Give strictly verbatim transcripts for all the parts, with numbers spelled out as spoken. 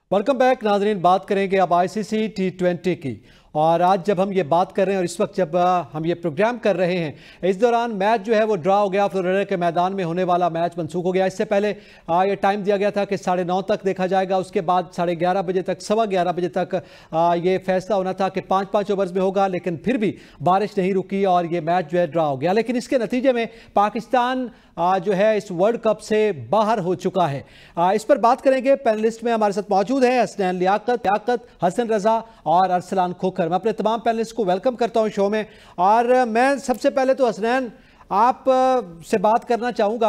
Welcome back नाजरीन। बात करेंगे अब आईसीसी टी ट्वेंटी की। और आज जब हम ये बात कर रहे हैं और इस वक्त जब हम ये प्रोग्राम कर रहे हैं, इस दौरान मैच जो है वो ड्रा हो गया। फ्लोरिडा के मैदान में होने वाला मैच मनसूख हो गया। इससे पहले आ, ये टाइम दिया गया था कि साढ़े नौ तक देखा जाएगा, उसके बाद साढ़े ग्यारह बजे तक, सवा ग्यारह बजे तक आ, ये फैसला होना था कि पाँच पाँच ओवर्स में होगा, लेकिन फिर भी बारिश नहीं रुकी और ये मैच जो है ड्रा हो गया। लेकिन इसके नतीजे में पाकिस्तान आ, जो है इस वर्ल्ड कप से बाहर हो चुका है। आ, इस पर बात करेंगे। पैनलिस्ट में हमारे साथ मौजूद है हसनैन लियाकत, लियाकत हसन रजा और अरसलान खोखर। मैं अपने तमाम पैनलिस्ट को वेलकम करता हूं शो में। और मैं सबसे पहले तो हसनैन आप से बात करना चाहूँगा।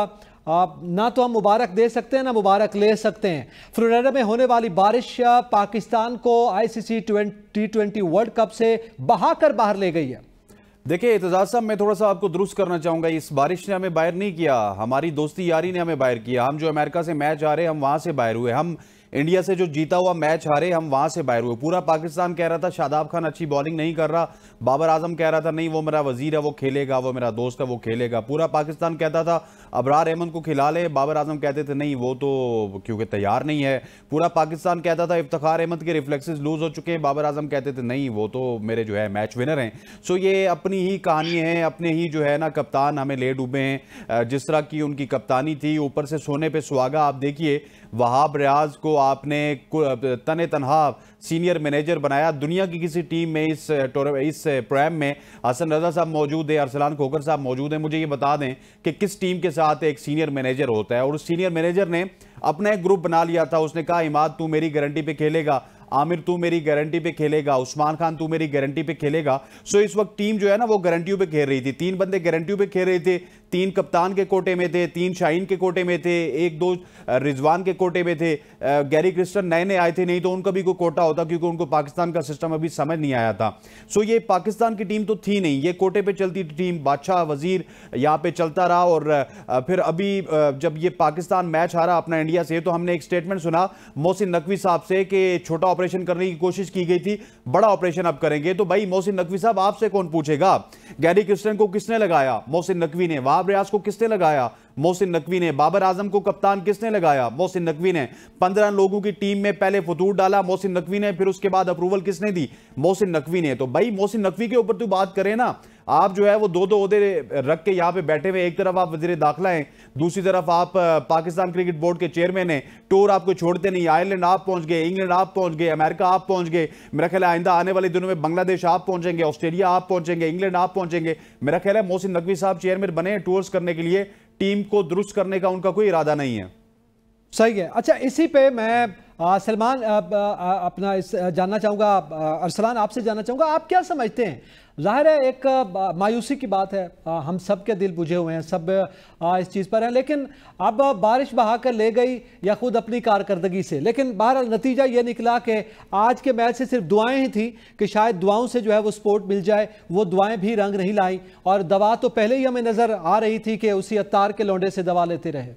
ना तो हम मुबारक दे सकते हैं ना मुबारक ले सकते हैं। फ्लोरिडा में होने वाली बारिश पाकिस्तान को ICC T twenty world cup से बहाकर बाहर ले गई है। देखिए एतजाज साहब, मैं थोड़ा सा आपको दुरुस्त करना चाहूंगा। इस बारिश ने हमें बाहर नहीं किया, हमारी दोस्ती यारी ने हमें बाहर किया। हम जो अमेरिका से मैच हारे, हम वहां से बाहर हुए। हम इंडिया से जो जीता हुआ मैच हारे, हम वहां से बाहर हुए। पूरा पाकिस्तान कह रहा था शादाब खान अच्छी बॉलिंग नहीं कर रहा, बाबर आजम कह रहा था नहीं वो मेरा वजीर है, वो खेलेगा, वो मेरा दोस्त है, वो खेलेगा। पूरा पाकिस्तान कहता था अबरार अहमद को खिला ले, बाबर आजम कहते थे नहीं वो तो क्योंकि तैयार नहीं है। पूरा पाकिस्तान कहता था इफ्तिखार अहमद के रिफ्लेक्सेस लूज हो चुके हैं, बाबर आजम कहते थे नहीं वो तो मेरे जो है मैच विनर हैं। सो ये अपनी ही कहानी है, अपने ही जो है ना कप्तान हमें ले डूबे हैं। जिस तरह की उनकी कप्तानी थी, ऊपर से सोने पे सुहागा। आप देखिए वहाब रियाज को आपने तने तनहा सीनियर मैनेजर बनाया। दुनिया की किसी टीम में इस इस प्रोग्राम में हसन रजा साहब मौजूद है, अरसलान खोखर साहब मौजूद हैं। मुझे ये बता दें कि किस टीम के साथ एक सीनियर मैनेजर होता है। और उस सीनियर मैनेजर ने अपना एक ग्रुप बना लिया था। उसने कहा इमाद तू मेरी गारंटी पे खेलेगा, आमिर तू मेरी गारंटी पे खेलेगा, उस्मान खान तू मेरी गारंटी पे खेलेगा। सो इस वक्त टीम जो है ना वो गारंटियों पे खेल रही थी। तीन बंदे गारंटियों पे खेल रहे थे, तीन कप्तान के कोटे में थे, तीन शाहीन के कोटे में थे, एक दो रिजवान के कोटे में थे। गैरी क्रिस्टन नए नए आए थे, नहीं तो उनका भी कोई कोटा होता क्योंकि उनको पाकिस्तान का सिस्टम अभी समझ नहीं आया था। सो ये पाकिस्तान की टीम तो थी नहीं, ये कोटे पे चलती थी टीम। बादशाह वजीर यहाँ पे चलता रहा। और फिर अभी जब ये पाकिस्तान मैच हारा अपना इंडिया से, तो हमने एक स्टेटमेंट सुना मोहसिन नकवी साहब से कि छोटा ऑपरेशन करने की कोशिश की गई थी, बड़ा ऑपरेशन अब करेंगे। तो भाई मोहसिन नकवी साहब आपसे कौन पूछेगा? गैरी क्रिस्टन को किसने लगाया? मोहसिन नकवी ने। वहाब रियाज को किसने लगाया? मोहसिन नकवी ने। बाबर आजम को कप्तान किसने लगाया? मोहसिन नकवी ने। पंद्रह लोगों की टीम में पहले फतूर डाला मोहसिन नकवी ने, फिर उसके बाद अप्रूवल किसने दी? मोहसिन नकवी ने। तो भाई मोहसिन नकवी के ऊपर तो बात करें ना। आप जो है वो दो दो ओहदे रख के यहाँ पे बैठे हुए, एक तरफ आप वजीर दाखिला हैं, दूसरी तरफ आप पाकिस्तान क्रिकेट बोर्ड के चेयरमैन हैं। टूर आपको छोड़ते नहीं। आयरलैंड आप पहुंच गए, इंग्लैंड आप पहुंच गए, अमेरिका आप पहुंच गए। मेरा ख्याल है आइंदा आने वाले दिनों में बांग्लादेश आप पहुंचेंगे, ऑस्ट्रेलिया आप पहुंचेंगे, इंग्लैंड आप पहुंचेंगे। मेरा ख्याल है मोहसिन नकवी साहब चेयरमैन बने टूर्स करने के लिए, टीम को दुरुस्त करने का उनका कोई इरादा नहीं है। सही है। अच्छा, इसी पे मैं आ, सलमान आ, आ, अपना इस जानना चाहूँगा, अरसलान आपसे जानना चाहूँगा, आप क्या समझते हैं? जाहिर है एक आ, मायूसी की बात है, आ, हम सब के दिल बुझे हुए हैं, सब आ, इस चीज़ पर हैं। लेकिन अब बारिश बहा कर ले गई या खुद अपनी कारकर्दगी से, लेकिन बहरहाल नतीजा ये निकला कि आज के मैच से सिर्फ दुआएं ही थी कि शायद दुआओं से जो है वो स्पोर्ट मिल जाए। वो दुआएं भी रंग नहीं लाई और दवा तो पहले ही हमें नज़र आ रही थी कि उसी अत्तार के लौंडे से दवा लेते रहे।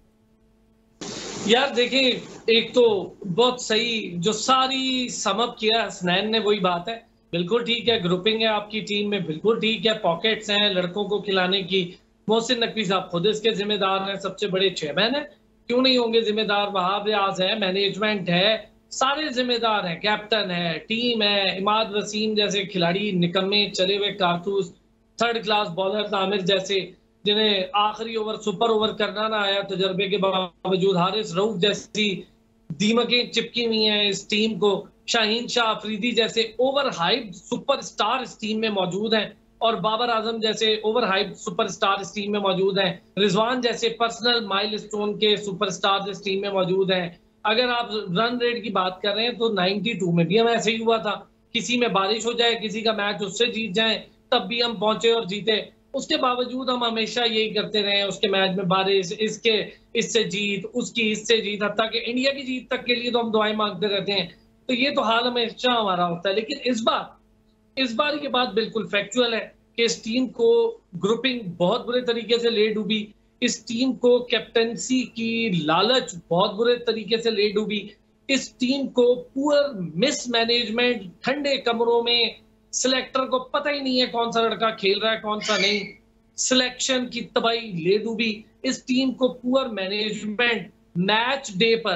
यार देखिए, एक तो बहुत सही जो सारी समअप किया हसनैन ने, वही बात है। बिल्कुल ठीक है, ग्रुपिंग है आपकी टीम में, बिल्कुल ठीक है, पॉकेट्स हैं लड़कों को खिलाने की। मोहसिन नकवी साहब खुद इसके जिम्मेदार हैं, सबसे बड़े चेयरमैन हैं, क्यों नहीं होंगे जिम्मेदार? वहाब रियाज है, मैनेजमेंट है, सारे जिम्मेदार हैं, कैप्टन है, टीम है। इमाद वसीम जैसे खिलाड़ी निकम्मे चले हुए कारतूस, थर्ड क्लास बॉलर आमिर जैसे जिन्हें आखिरी ओवर सुपर ओवर करना ना आया तजर्बे के बावजूद, हारिस रऊफ जैसी दीमकें चिपकी हुई हैं इस टीम को, शाहीन शाह अफरीदी जैसे ओवर हाइप सुपरस्टार इस टीम में मौजूद हैं, और बाबर आजम जैसे ओवर हाइप सुपरस्टार इस टीम में मौजूद हैं, रिजवान जैसे पर्सनल माइलस्टोन के सुपरस्टार इस टीम में मौजूद हैं। अगर आप रन रेट की बात कर रहे हैं तो बानवे में भी हम ऐसे ही हुआ था, किसी में बारिश हो जाए, किसी का मैच उससे जीत जाए, तब भी हम पहुंचे और जीते। उसके बावजूद हम हमेशा यही करते रहे, उसके मैच में बारिश, इसके इससे जीत, उसकी इससे जीत, हत्ता कि इंडिया की जीत तक के लिए तो हम दुआएं मांगते रहते हैं। तो ये तो हाल हमेशा हमारा होता है। लेकिन इस बार इस बार ये बात बिल्कुल फैक्चुअल है कि इस टीम को ग्रुपिंग बहुत बुरे तरीके से ले डूबी, इस टीम को कैप्टनसी की लालच बहुत बुरे तरीके से ले डूबी, इस टीम को पुअर मिसमैनेजमेंट, ठंडे कमरों में सिलेक्टर को पता ही नहीं है कौन सा लड़का खेल रहा है कौन सा नहीं, सिलेक्शन की तबाही ले डूबी। इस टीम को पुअर मैनेजमेंट मैच डे पर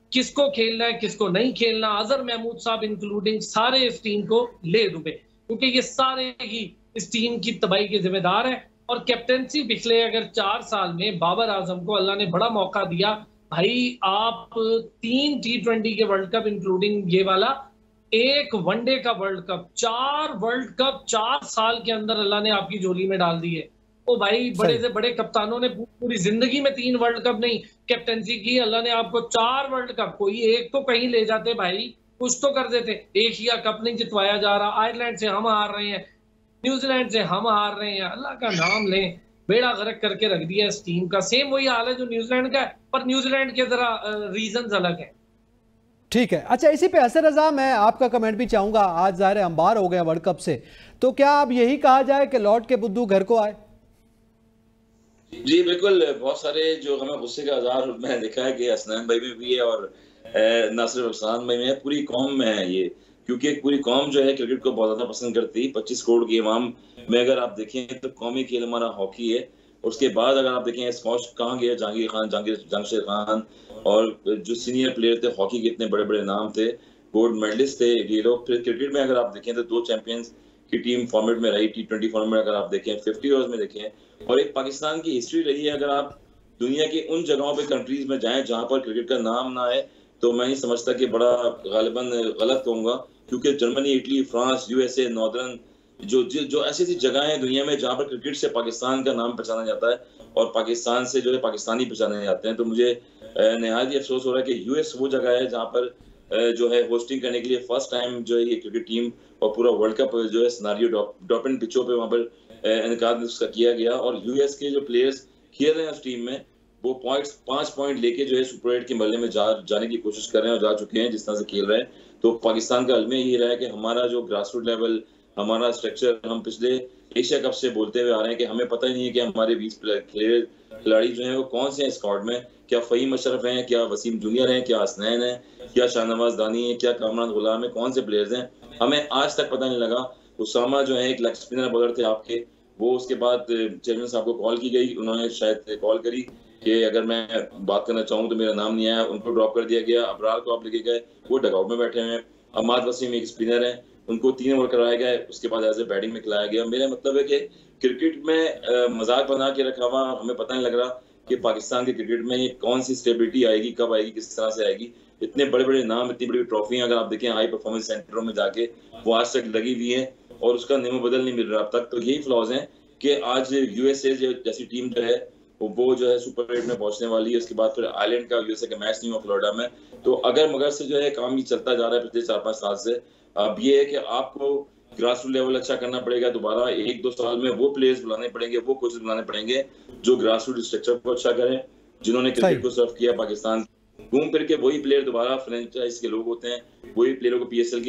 किसको खेलना है किसको नहीं खेलना। अजहर महमूद साहब इंक्लूडिंग सारे इस टीम को ले डूबे, क्योंकि ये सारे ही इस टीम की तबाही के जिम्मेदार हैं। और कैप्टेंसी पिछले अगर चार साल में बाबर आजम को अल्लाह ने बड़ा मौका दिया। भाई आप तीन टी ट्वेंटी के वर्ल्ड कप इंक्लूडिंग ये वाला, एक वनडे का वर्ल्ड कप, चार वर्ल्ड कप चार साल के अंदर अल्लाह ने आपकी झोली में डाल दी है। ओ भाई बड़े से बड़े कप्तानों ने पूरी जिंदगी में तीन वर्ल्ड कप नहीं कैप्टेंसी की, अल्लाह ने आपको चार वर्ल्ड कप, कोई एक तो कहीं ले जाते भाई, कुछ तो कर देते। एशिया कप नहीं जितवाया जा रहा, आयरलैंड से हम हार रहे हैं, न्यूजीलैंड से हम हार रहे हैं। अल्लाह का नाम लें, बेड़ा गर्क करके रख दिया इस टीम का। सेम वही हाल है जो न्यूजीलैंड का है, पर न्यूजीलैंड के जरा रीजंस अलग है। ठीक है, अच्छा इसी पे हसन रजा मैं आपका कमेंट भी चाहूंगा। आज ज़ाहिर है हम बाहर हो गए वर्ल्ड कप से, तो क्या अब यही कहा जाए कि लौट के बुद्धू घर को आए? जी बिल्कुल, बहुत सारे जो हमें गुस्से का आजार मैंने देखा है कि हसनैन भाई में भी है और नासिर अफसान भाई में है, पूरी कौम में है ये, क्योंकि पूरी कौम जो है क्रिकेट को बहुत ज्यादा पसंद करती है। पच्चीस करोड़ की इमाम में अगर आप देखें तो कौमी खेल हमारा हॉकी है। उसके बाद अगर आप देखें स्कॉश कहाँ गया, जहांगीर खान, जहांगीर जमशेद खान और जो सीनियर प्लेयर थे हॉकी के इतने बड़े बड़े नाम थे, गोल्ड मेडलिस्ट थे ये लोग। फिर क्रिकेट में अगर आप देखें तो दो चैंपियंस की टीम फॉर्मेट में रही, टी ट्वेंटी फॉर्मेट में अगर आप देखें, फिफ्टी ओवर्स में देखें, और एक पाकिस्तान की हिस्ट्री रही है। अगर आप दुनिया की उन जगहों पे कंट्रीज में जाएं जहां पर क्रिकेट का नाम ना है, तो मैं नहीं समझता कि बड़ा गालिबन गलत कहूंगा, क्योंकि Germany, Italy, France, USA, northern जो जो ऐसी ऐसी जगह हैं दुनिया में जहां पर क्रिकेट से पाकिस्तान का नाम पहचाना जाता है और पाकिस्तान से जो है पाकिस्तानी पहचाने जाते हैं। तो मुझे निहायत ही अफसोस हो रहा है कि यूएस वो जगह है जहाँ पर जो है होस्टिंग करने के लिए फर्स्ट टाइम जो है ये क्रिकेट टीम और पूरा वर्ल्ड कप जो है सिनारियो ड्रॉप इन पिचों पे वहाँ पर इनकाद उसका किया गया। और यूएस के जो प्लेयर्स खेल रहे हैं उस टीम में, वो पॉइंट्स पांच पॉइंट लेके जो है सुपर एट के मरले में जा जाने की कोशिश कर रहे हैं और जा चुके हैं जिस तरह से खेल रहे हैं। तो पाकिस्तान का अलमिया ये रहा है कि हमारा जो ग्रास रूट लेवल, हमारा स्ट्रक्चर, हम पिछले एशिया कप से बोलते हुए आ रहे हैं कि हमें पता ही नहीं है कि हमारे बीस खिलाड़ी जो हैं वो कौन से हैं स्क्वाड में। क्या फ़हीम अशरफ हैं, क्या वसीम जूनियर हैं, क्या हसनैन हैं, क्या शाहनवाज दानी है, क्या कामरान गुलाम है, कौन से प्लेयर्स हैं, हमें आज तक पता नहीं लगा। उसामा जो है एक लेग स्पिनर बॉलर थे आपके, वो उसके बाद चेयरमैन साहब को कॉल की गई, उन्होंने शायद कॉल करी कि अगर मैं बात करना चाहूँ तो मेरा नाम नहीं आया, उनको ड्रॉप कर दिया गया। अबरार को आप लेके गए, वो डगआउट में बैठे हुए हैं। अहमद वसीम एक स्पिनर है, उनको तीन ओवर कराया गया, उसके बाद एज ए बैटिंग में खिलाया गया। मेरा मतलब है कि क्रिकेट में मजाक बना के रखा हुआ, हमें पता नहीं लग रहा कि पाकिस्तान के क्रिकेट में ये कौन सी स्टेबिलिटी आएगी, कब आएगी, किस तरह से आएगी। इतने बड़े बड़े नाम, इतनी बड़ी ट्रॉफियां अगर आप देखें हाई परफॉर्मेंस सेंटरों में जाके, वो आज तक लगी हुई है और उसका निमो बदल नहीं मिल रहा अब तक। तो यही फ्लॉज हैं कि आज यूएसए जैसी टीम जो है वो जो है सुपर एट में पहुंचने वाली है। उसके बाद फिर आयरलैंड का यूएसए का मैच नहीं हुआ फ्लोरिडा में। तो अगर मगर से जो है काम ही चलता जा रहा है पिछले चार पांच साल से। अब ये है कि आपको ग्रास रूट लेवल अच्छा करना पड़ेगा, दोबारा एक दो साल में वो प्लेयर्स बुलाने पड़ेंगे, वो कोचेस बुलाने पड़ेंगे जो ग्रास रूट स्ट्रक्चर को अच्छा करें, जिन्होंने क्रिकेट को सर्व किया पाकिस्तान। घूम फिर के वही प्लेयर दोबारा फ्रेंचाइज के लोग होते हैं, वही प्लेयरों को पीएसएल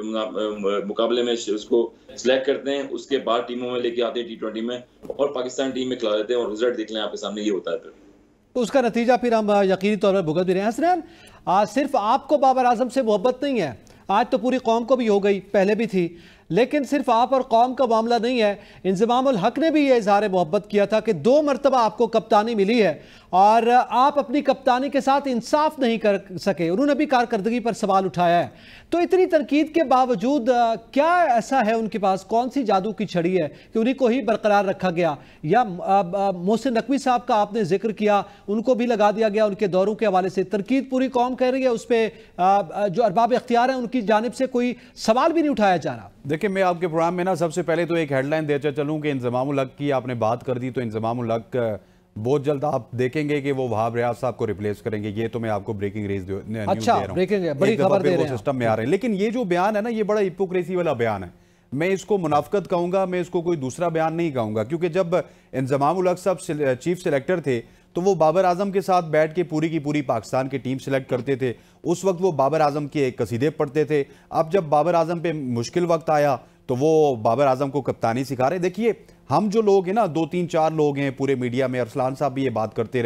के मुकाबले में उसको सिलेक्ट करते हैं, उसके बाद टीमों में लेके आते हैं टी ट्वेंटी में और पाकिस्तान टीम में खिला देते हैं और रिजल्ट देख लें आपके सामने ये होता है। फिर तो उसका नतीजा फिर हम यकीनी तौर पर भुगत भी रहे हैं। हसनैन, आज सिर्फ आपको बाबर आजम से मोहब्बत नहीं है, आज तो पूरी कौम को भी हो गई, पहले भी थी, लेकिन सिर्फ आप और कौम का मामला नहीं है। इंजमाम उल हक ने भी ये इजहार मोहब्बत किया था कि दो मरतबा आपको कप्तानी मिली है और आप अपनी कप्तानी के साथ इंसाफ नहीं कर सके, उन्होंने भी कारकर्दगी पर सवाल उठाया है। तो इतनी तनकीद के बावजूद क्या ऐसा है उनके पास, कौन सी जादू की छड़ी है कि उन्हीं को ही बरकरार रखा गया? या मोहसिन नकवी साहब का आपने जिक्र किया, उनको भी लगा दिया गया उनके दौरों के हवाले से, तनकीद पूरी कौम कह रही है, उस पर जो अरबाब इख्तियार हैं उनकी जानिब से कोई सवाल भी नहीं उठाया जा रहा। देखिए, मैं आपके प्रोग्राम में ना सबसे पहले तो एक हेडलाइन देते चलूं कि इंजमाम उल हक की आपने बात कर दी, तो इंजमाम उल हक बहुत जल्द आप देखेंगे कि वो वहाब रियाज साहब को रिप्लेस करेंगे। ये तो मैं आपको ब्रेकिंग न्यूज़ दे रहा हूं। अच्छा, ब्रेकिंग है, बड़ी खबर दे रहे हैं सिस्टम में आ रहे हैं। लेकिन ये जो बयान है ना, ये बड़ा हिपोक्रेसी वाला बयान है। मैं इसको मुनाफकत कहूंगा, मैं इसको कोई दूसरा बयान नहीं कहूंगा, क्योंकि जब इंजमाम उल हक साहब चीफ सेलेक्टर थे तो वो बाबर आजम के साथ बैठ के पूरी की पूरी पाकिस्तान की टीम सेलेक्ट करते थे। उस वक्त वो बाबर आजम के कसीदे पढ़ते थे। अब जब बाबर आजम पे मुश्किल वक्त आया तो वो बाबर आजम को कप्तानी सिखा रहे। देखिए, हम जो लोग हैं ना, दो तीन चार लोग हैं पूरे मीडिया में, अरसलान साहब भी ये बात करते रहे,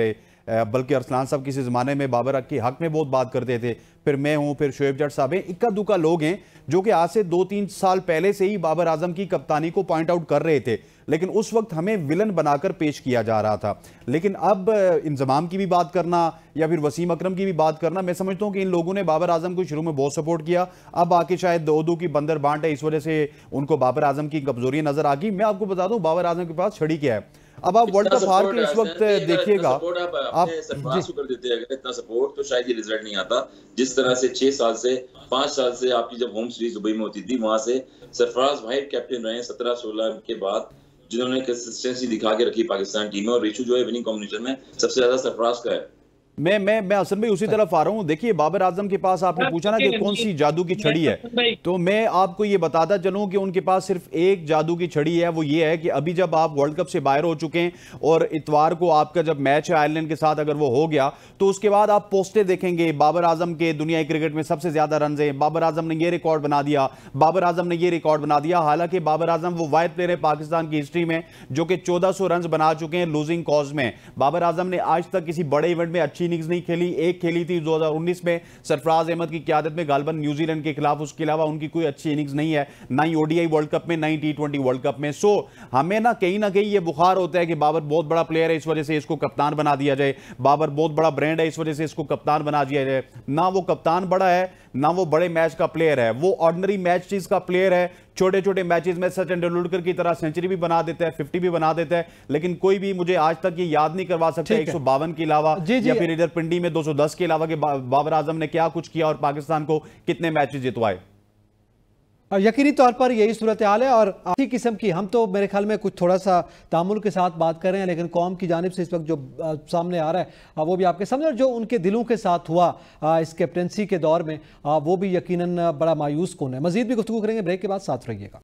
बल्कि अरसलान साहब किसी ज़माने में बाबर के हक में बहुत बात करते थे, फिर मैं हूं, फिर शोएब जट साहब हैं, इक्का दुक्का लोग हैं जो कि आज से दो तीन साल पहले से ही बाबर आजम की कप्तानी को पॉइंट आउट कर रहे थे, लेकिन उस वक्त हमें विलन बनाकर पेश किया जा रहा था। लेकिन अब इंजमाम की भी बात करना या फिर वसीम अकरम की भी बात करना, मैं समझता हूं कि इन लोगों ने बाबर आजम को शुरू में बहुत सपोर्ट किया, अब आके शायद दो दो की बंदर बांट है, इस वजह से उनको बाबर आजम की कमजोरी नजर आ गई। मैं आपको बता दूं बाबर आजम के पास छड़ी क्या है। अब आप वर्ल्ड कप हार के इस वक्त देखिएगा, आप सरफराज को कर देते हैं, अगर इतना सपोर्ट तो शायद ये रिजल्ट नहीं आता। जिस तरह से छह साल से पांच साल से आपकी जब होम सीरीज दुबई में होती थी, वहां से सरफराज भाई कैप्टन रहे सत्रह सोलह के बाद, जिन्होंने कंसिस्टेंसी दिखा के रखी पाकिस्तान टीम में, और रेशो जो है विनिंग कॉम्बिनेशन में सबसे ज्यादा सरफराज का है। मैं मैं मैं असल में उसी तरफ आ रहा हूं। देखिए बाबर आजम के पास आपने पूछा ना कि कौन सी जादू की छड़ी है, तो मैं आपको ये बताता चलूं कि उनके पास सिर्फ एक जादू की छड़ी है, वो ये है कि अभी जब आप वर्ल्ड कप से बाहर हो चुके हैं और इतवार को आपका जब मैच है आयरलैंड के साथ, अगर वो हो गया तो उसके बाद आप पोस्टें देखेंगे बाबर आजम के दुनिया क्रिकेट में सबसे ज्यादा रन है, बाबर आजम ने ये रिकॉर्ड बना दिया, बाबर आजम ने ये रिकॉर्ड बना दिया। हालांकि बाबर आजम वो वाहिद प्लेयर है पाकिस्तान की हिस्ट्री में जो कि चौदह सौ रन बना चुके हैं लूजिंग कॉज में। बाबर आजम ने आज तक किसी बड़े इवेंट में अच्छी इनिंग्स नहीं खेली, एक खेली थी दो हज़ार उन्नीस में सरफराज अहमद की क़यादत में गालिबन न्यूजीलैंड के खिलाफ, उसके अलावा उनकी कोई अच्छी इनिंग्स नहीं है, ना ही ओडीआई वर्ल्ड कप में, ना ही टी ट्वेंटी वर्ल्ड कप में। सो हमें ना कहीं ना कहीं ये बुखार होता है कि बाबर बहुत बड़ा प्लेयर है, इस वजह से इसको कप्तान बना दिया जाए, बाबर बहुत बड़ा ब्रांड है, इस वजह से इसको कप्तान बना दिया जाए। ना वो कप्तान बड़ा है, ना वो बड़े मैच का प्लेयर है, वो ऑर्डिनरी मैचेस का प्लेयर है। छोटे छोटे मैचेस में सचिन तेंदुलकर की तरह सेंचुरी भी बना देता है, फिफ्टी भी बना देता है, लेकिन कोई भी मुझे आज तक ये याद नहीं करवा सकता एक सौ बावन के अलावा या फिर इधर पिंडी में दो सौ दस के अलावा कि बाबर आजम ने क्या कुछ किया और पाकिस्तान को कितने मैचेस जितवाए। यकीनी तौर पर यही सूरत हाल है और इसी किस्म की हम तो मेरे ख्याल में कुछ थोड़ा सा तामुल के साथ बात कर रहे हैं, लेकिन कौम की जानिब से इस वक्त जो आ, सामने आ रहा है वो भी आपके सामने, जो उनके दिलों के साथ हुआ आ, इस कैप्टनसी के दौर में आ, वो भी यकीनन बड़ा मायूस कौन है। मजीद भी गुफ्तगू करेंगे, ब्रेक के बाद साथ रहिएगा।